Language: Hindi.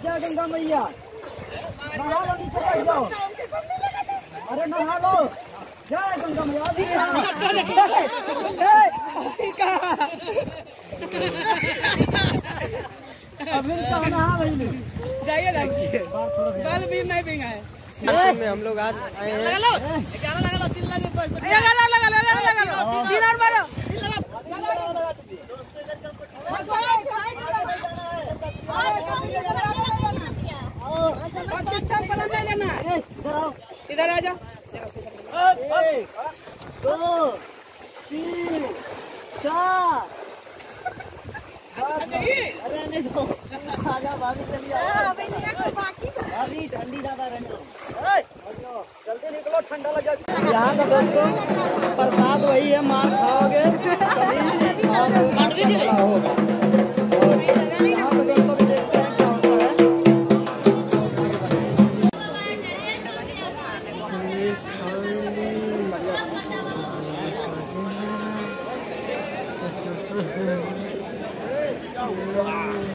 जय गंगा मैया। नहा लो, नीचे बैठ जाओ। अरे नहा लो। जय गंगा मैया। अभी कहाँ नहा रही है? जाइए बाल भी नहीं भिंगा है। में हम लोग आज आए हैं। लगा लो 3 लगा लो 3 और मारो। इधर आ जाओ। 1 2 3 4। अरे नहीं दो आजा भाभी चलिए। अभी ठंडी ज्यादा रहने दो। जल्दी निकलो, ठंडा लग जाए। यहाँ का दोस्तों प्रसाद वही है, मार खाओगे कभी होगा।